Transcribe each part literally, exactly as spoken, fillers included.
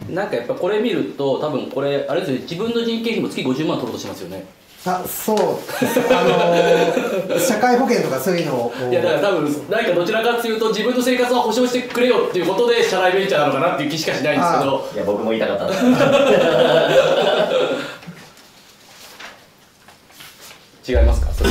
なんかやっぱこれ見ると多分これあれですね、自分の人件費も月ごじゅうまん取ろうとしますよね。 あ、そう、あのー、社会保険とかそういうのをいやだから多分何かどちらかというと自分の生活は保障してくれよっていうことで社内ベンチャーなのかなっていう気しかしないんですけど。 いや僕も言いたかった違いますかそれ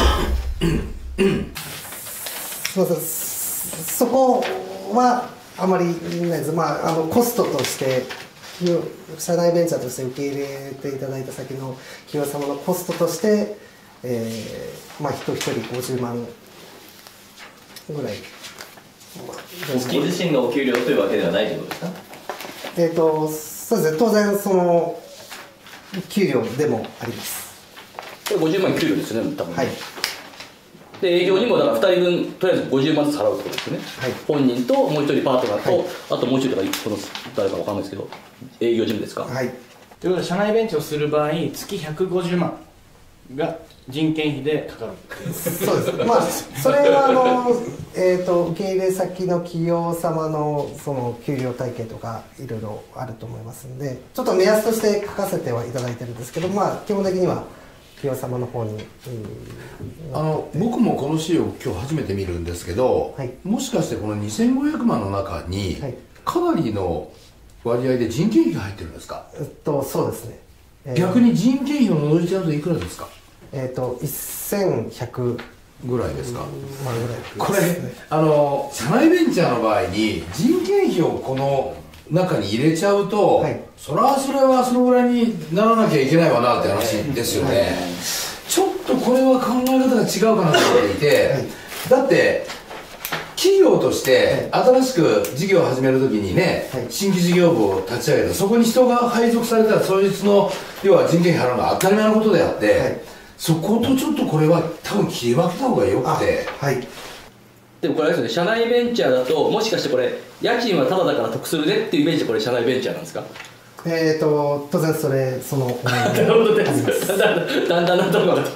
そうそう、そこはあまりないです。まあ、あのコストとして社内ベンチャーとして受け入れていただいた先の企業様のコストとして、えー、まあ人一人ごじゅうまんぐらい、まあ、 ご自身のお給料というわけではないということですか？ えっとそうですね、当然その給料でもあります。 これごじゅうまん給料ですよね多分。 はい。 で営業にもだからふたりぶんとりあえずごじゅうまんずつ払うってことですよね。はい。本人ともう一人パートナーと、はい、あともう一人とかこの誰かわかんないですけど営業事務ですか。 はい。 ということで社内ベンチをする場合月ひゃくごじゅうまんが人件費でかかる。 そうです。まあそれはあのえっ、ー、と受け入れ先の企業様のその給料体系とかいろいろあると思いますんで、ちょっと目安として書かせてはいただいてるんですけど、まあ基本的には企業様の方に、うん、 あの僕もこの資料を今日初めて見るんですけど、はい、もしかしてこのにせんごひゃくまんの中に、はい、かなりの割合で人件費が入ってるんですか？ えっとそうですね、 えー、逆に人件費を除いちゃうといくらですか？ えっとせんひゃくぐらいですか？ まあぐらいですね。 これあの社内ベンチャーの場合に人件費をこの中に入れちゃうと、はい、それはそれはそのぐらいにならなきゃいけないわなって話ですよね、はい、ちょっとこれは考え方が違うかなと思っていて、はい、だって企業として新しく事業を始めるときにね、はい、新規事業部を立ち上げてそこに人が配属されたらそいつの要は人件費払うのは当たり前のことであって、はい、そことちょっとこれは多分切り分けた方がよくて。 でもこれあれですね、社内ベンチャーだともしかしてこれ家賃はタダだから得するねっていうイメージでこれ社内ベンチャーなんですか？ えっと当然それそのなるほどですだんだんだんだんと分かった。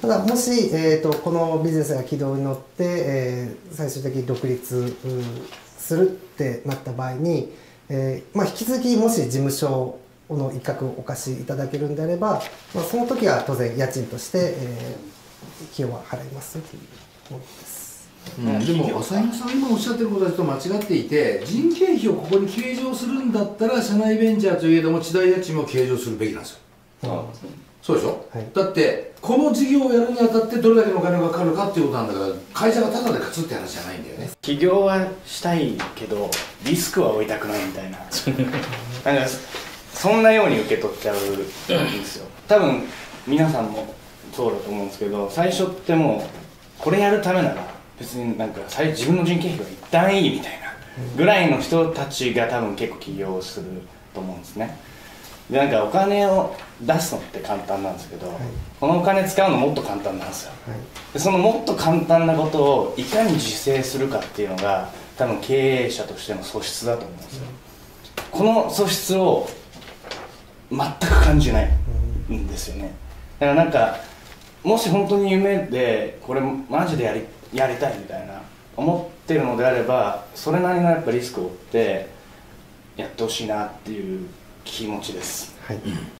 ただもし、えー、とこのビジネスが軌道に乗って、えー、最終的に独立するってなった場合に、えーまあ、引き続きもし事務所の一角をお貸しいただけるんであれば、まあ、その時は当然家賃として、えー、費用は払いますというものです。 うん、でも朝比奈さん今おっしゃってることはちょっと間違っていて、人件費をここに計上するんだったら社内ベンチャーといえども地代家賃も計上するべきなんですよ。ああそうでしょ、はい、だってこの事業をやるにあたってどれだけのお金がかかるかっていうことなんだから会社がタダで勝つって話じゃないんだよね。 起業はしたいけどリスクは負いたくないみたいななんかそんなように受け取っちゃうんですよ。多分皆さんもそうだと思うんですけど、最初ってもうこれやるためなら別になんか自分の人件費が一旦いいみたいなぐらいの人たちが多分結構起業すると思うんですね。でなんかお金を出すのって簡単なんですけど、はい、このお金使うのもっと簡単なんですよ、はい、でそのもっと簡単なことをいかに自制するかっていうのが多分経営者としての素質だと思うんですよ、うん、この素質を全く感じないんですよね。だからなんかもし本当に夢でこれマジでやりやりたいみたいな思ってるのであればそれなりのやっぱリスクを負ってやってほしいなっていう気持ちです。はい。